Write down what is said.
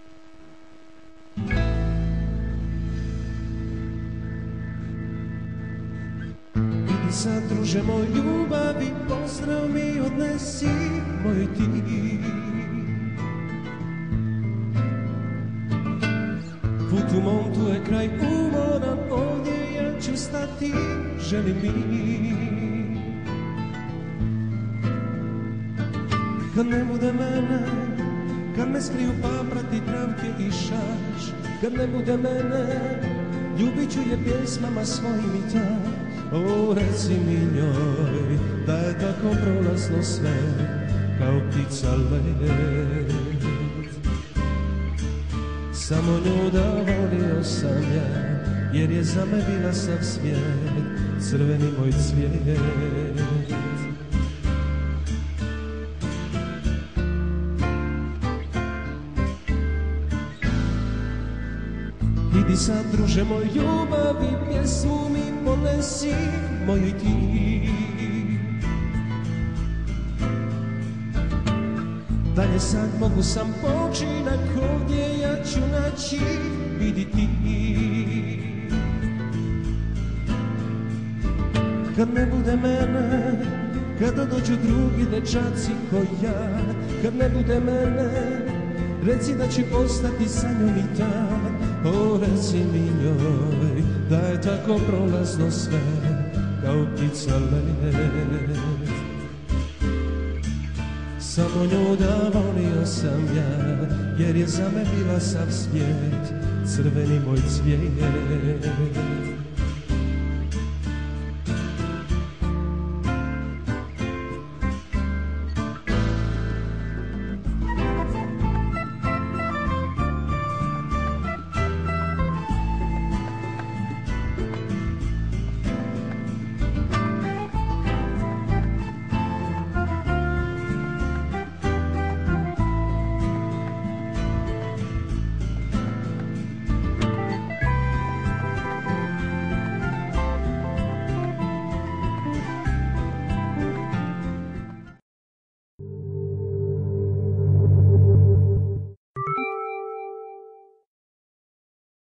Idi sad, druže moj ljubavi, pozdrav mi odnesi moj ti. Put u mom, tu je kraj umoran, ovdje ja ću stati, želi mi. Kad ne bude mene, kad me skriju paprati, travke i šaš, kad ne bude mene, ljubit ću je pjesmama svojim i tak. O, reci mi njoj da je tako prolazno sve, kao ptica let. Samo nju da volio sam ja, jer je za me bila sav svijet, crveni moj cvijet. Idi sad, druže moj ljubavi, pjesmu mi ponesi moju i ti. Dalje sad mogu sam počinak, ovdje ja ću naći, vidi ti. Kad ne bude mene, kada dođu drugi dečaci ko ja, kad ne bude mene, reci da ću ostati sa njom i tad. O, reci mi njoj da je tako prolazno sve, kao ptica let. Samo nju da volio sam ja, jer je za me bila sav svijet, crveni moj cvijet.